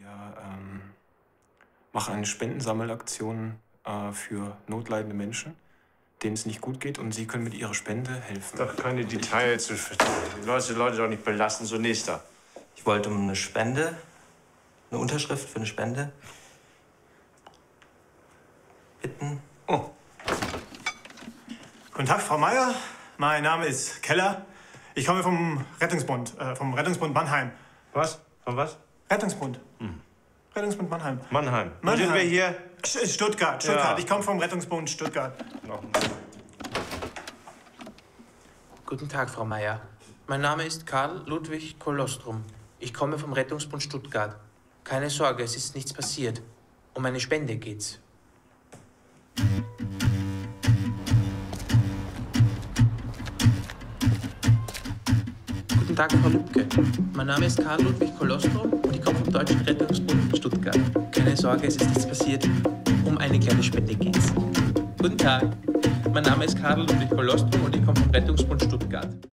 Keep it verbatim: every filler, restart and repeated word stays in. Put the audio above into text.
Ja, ähm, mache eine Spendensammelaktion äh, für notleidende Menschen, denen es nicht gut geht, und Sie können mit Ihrer Spende helfen. Doch keine Details. Die Leute, Leute doch nicht belasten. So, nächster. Ich wollte um eine Spende, eine Unterschrift für eine Spende bitten. Oh. Guten Tag, Frau Meier. Mein Name ist Keller. Ich komme vom Rettungsbund, äh, vom Rettungsbund Mannheim. Was? Von was? Rettungsbund. Hm. Rettungsbund Mannheim. Mannheim. Wo Mannheim. sind wir hier? St- Stuttgart, Stuttgart. Ja. Ich komme vom Rettungsbund Stuttgart. Noch. Guten Tag, Frau Meier. Mein Name ist Karl Ludwig Kolostrum. Ich komme vom Rettungsbund Stuttgart. Keine Sorge, es ist nichts passiert. Um eine Spende geht's. Guten Tag, Frau Lübke. Mein Name ist Karl Ludwig Kolostrum und ich komme vom Deutschen Rettungsbund Stuttgart. Keine Sorge, es ist nichts passiert. Um eine kleine Spende geht's. Guten Tag. Mein Name ist Karl Ludwig Kolostrum und ich komme vom Rettungsbund Stuttgart.